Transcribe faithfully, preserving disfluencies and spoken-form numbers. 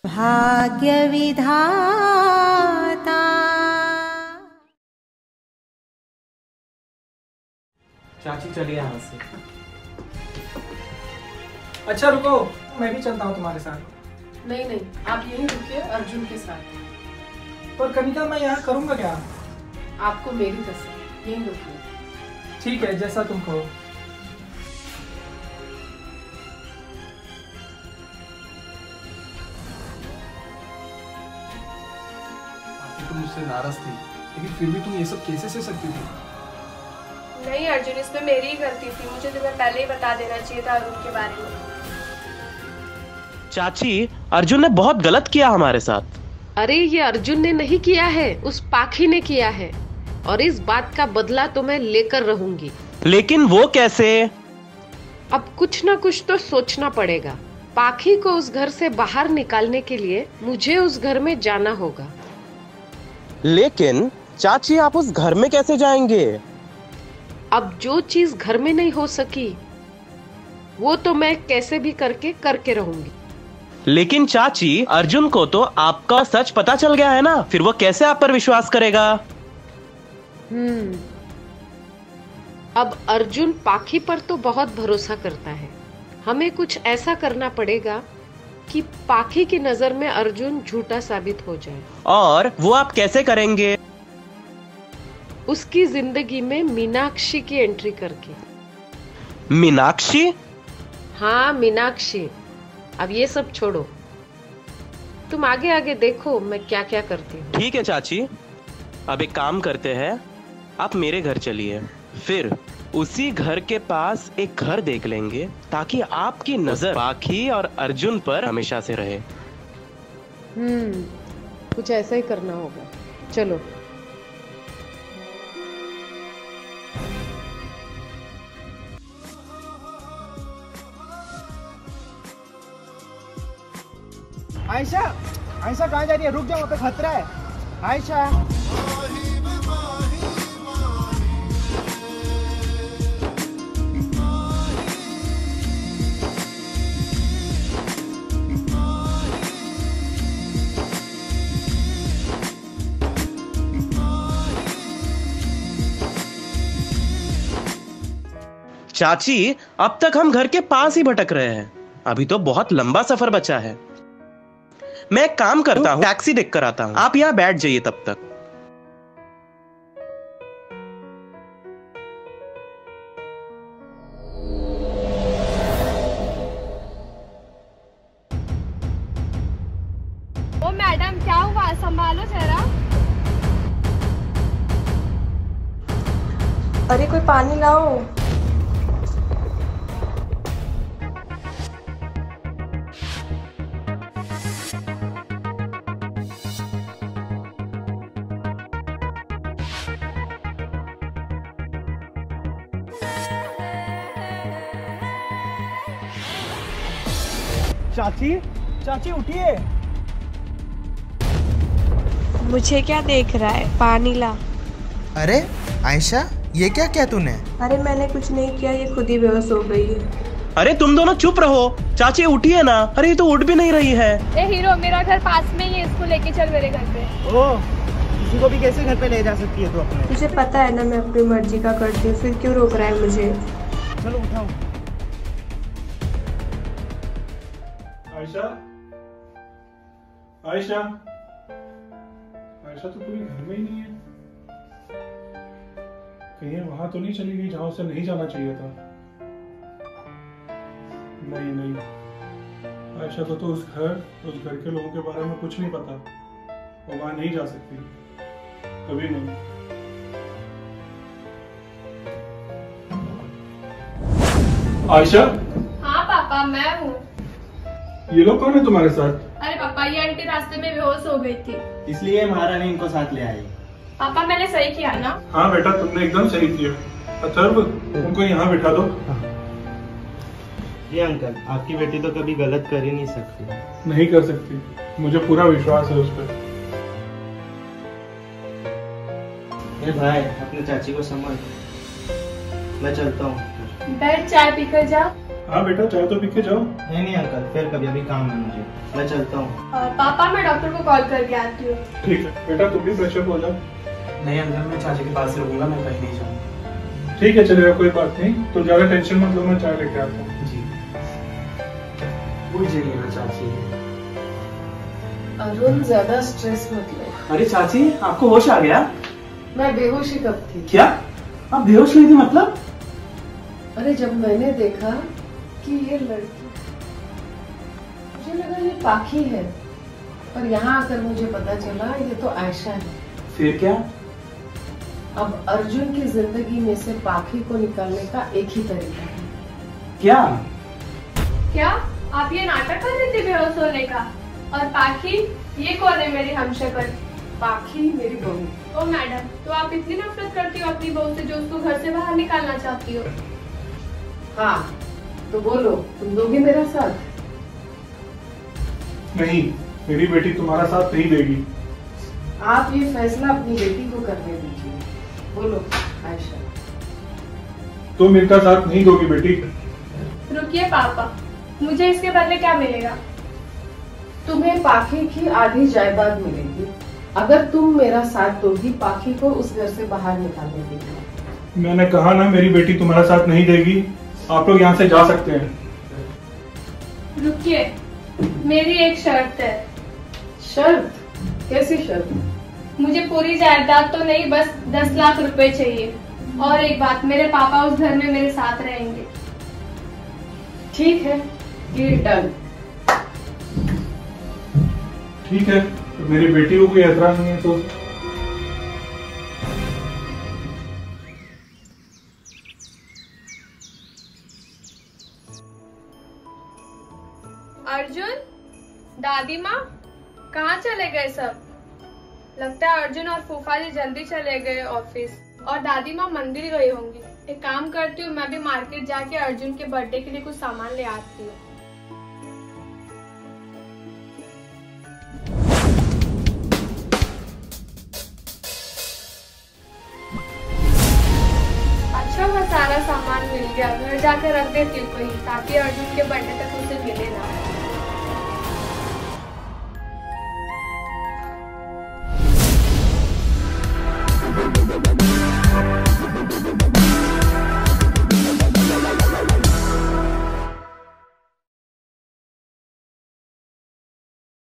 भाग्य विधाता। चाची चलिए यहाँ से। अच्छा रुको, मैं भी चलता हूँ तुम्हारे साथ। नहीं नहीं, आप यहीं रुकिए अर्जुन के साथ। पर कनिका, मैं यहाँ करूँगा क्या? आपको मेरी कसम, यहीं रुकिए। ठीक है, जैसा तुम कहो। तुम मुझसे नाराज थी, लेकिन फिर भी तुम ये सब कैसे सह सकती थी? नहीं अर्जुन, इसमें मेरी ही गलती थी। मुझे तुम्हें पहले ही बता देना चाहिए था अरुण के बारे में। चाची, अर्जुन ने बहुत गलत किया हमारे साथ। अरे ये अर्जुन ने नहीं किया है, उस पाखी ने किया है, और इस बात का बदला तो मैं लेकर रहूंगी। लेकिन वो कैसे? अब कुछ ना कुछ तो सोचना पड़ेगा। पाखी को उस घर से बाहर निकालने के लिए मुझे उस घर में जाना होगा। लेकिन चाची, आप उस घर में कैसे जाएंगे? अब जो चीज घर में नहीं हो सकी वो तो मैं कैसे भी करके करके रहूंगी। लेकिन चाची, अर्जुन को तो आपका सच पता चल गया है ना, फिर वो कैसे आप पर विश्वास करेगा? हम्म अब अर्जुन पाखी पर तो बहुत भरोसा करता है। हमें कुछ ऐसा करना पड़ेगा कि पाखी की नजर में अर्जुन झूठा साबित हो जाए। और वो आप कैसे करेंगे? उसकी जिंदगी में मीनाक्षी की एंट्री करके। मीनाक्षी? हाँ मीनाक्षी। अब ये सब छोड़ो, तुम आगे आगे देखो मैं क्या क्या करती हूँ। ठीक है चाची, अब एक काम करते हैं, आप मेरे घर चलिए, फिर उसी घर के पास एक घर देख लेंगे ताकि आपकी नजर पाखी और अर्जुन पर हमेशा से रहे। हम्म कुछ ऐसा ही करना होगा। चलो। आयशा, आयशा कहाँ जा रही है? रुक जाओ, वहाँ पे खतरा है। आयशा, चाची, अब तक हम घर के पास ही भटक रहे हैं, अभी तो बहुत लंबा सफर बचा है। मैं एक काम करता हूँ, टैक्सी देख कर आता हूँ, आप यहाँ बैठ जाइए तब तक। ओ मैडम, क्या हुआ? संभालो जरा। अरे कोई पानी लाओ। चाची, चाची उठिए। मुझे क्या देख रहा है? पानी ला। अरे आयशा, ये क्या किया तूने? अरे मैंने कुछ नहीं किया, ये खुद ही बेहोश हो गई है। अरे तुम दोनों चुप रहो, चाची उठिए ना। अरे ये तो उठ भी नहीं रही है। ए हीरो, मेरा घर पास में ही है, इसको लेके चल मेरे घर पे। ओह, किसी को भी कैसे घर पे ले जा सकती है तू अपने? तुझे पता है ना मैं अपनी मर्जी का करती हूँ, फिर क्यों रोक रहा है मुझे? चलो उठाओ। आयशा, आयशा, आयशा तो पूरी घर में ही नहीं है। कहीं वहां तो नहीं चली गई जहां उसे नहीं जाना चाहिए था? नहीं नहीं, आयशा को तो उस घर उस घर के लोगों के बारे में कुछ नहीं पता, वो वहां नहीं जा सकती, कभी नहीं। आयशा। हाँ पापा, मैं हूँ। ये लोग कौन है तुम्हारे साथ? अरे पापा, ये आंटी रास्ते में बेहोश हो गई थी, इसलिए महारानी इनको साथ ले आई। पापा मैंने सही किया ना? हाँ बेटा, तुमने एकदम सही किया। अथर्व, उनको यहाँ बिठा दो। जी अंकल, आपकी बेटी तो कभी गलत कर ही नहीं सकती। नहीं कर सकती, मुझे पूरा विश्वास है उस पर। ए भाई, अपने चाची को समझ। मैं चलता हूँ। बैठ, चाय पीकर जा। हाँ बेटा, चाय तो पी के जाओ। नहीं नहीं अंकल, फिर कभी, अभी काम है मुझे, मैं चलता हूँ। अ, पापा मैं डॉक्टर को कॉल करके आती हूँ। ठीक है बेटा, तुम भी फ्रेश अप हो जाओ। नहीं अंकल, मैं चाची के पास रुकूंगा, मैं कहीं नहीं जाऊँगा। ठीक है चलेगा, कोई बात नहीं। तो ज्यादा टेंशन मत लो, मैं चाय लेके आता हूँ। जी भूल जाइए ना चाची। अरुण ज्यादा स्ट्रेस मत ले। अरे चाची, आपको होश आ गया? मैं बेहोशी कब थी? क्या आप बेहोश हुई थी मतलब? अरे जब मैंने देखा कि ये लड़की, मुझे लगा ये पाखी है, पर यहाँ आकर मुझे पता चला ये तो आयशा है। फिर क्या? अब अर्जुन की जिंदगी में से पाखी को निकालने का एक ही तरीका है। क्या? क्या आप ये नाटक कर रही थी बेहोश होने का? और पाखी ये कौन है मेरी हमशक्ल? पाखी मेरी बहू। ओ मैडम, तो आप इतनी नफरत करती हो अपनी बहू से जो उसको घर से बाहर निकालना चाहती हो? हाँ तो बोलो, तुम दोगे मेरा साथ? नहीं, मेरी बेटी तुम्हारा साथ नहीं देगी। आप ये फैसला अपनी बेटी को करने दीजिए। बोलो आयशा। तुम इनका साथ नहीं दोगी बेटी। रुकिए पापा, मुझे इसके बदले क्या मिलेगा? तुम्हें पाखी की आधी जायदाद मिलेगी अगर तुम मेरा साथ दोगी पाखी को उस घर से बाहर निकालने के लिए। मैंने कहा ना, मेरी बेटी तुम्हारा साथ नहीं देगी। आप लोग यहाँ से जा सकते हैं। रुकिए, मेरी एक शर्त है। शर्त? कैसी शर्त? मुझे पूरी जायदाद तो नहीं, बस दस लाख रुपए चाहिए। और एक बात, मेरे पापा उस घर में मेरे साथ रहेंगे। ठीक है, ये डन। ठीक है, तो मेरी बेटी को कोई एतराज नहीं है तो। अर्जुन, दादी माँ कहाँ चले गए सब? लगता है अर्जुन और फूफा जी जल्दी चले गए ऑफिस, और दादी माँ मंदिर गई होंगी। एक काम करती हूँ, मैं भी मार्केट जाके अर्जुन के बर्थडे के लिए कुछ सामान ले आती हूँ। अच्छा हुआ सारा सामान मिल गया, घर जाकर रख देती हूँ कहीं, ताकि अर्जुन के बर्थडे तक उसे मिले ना।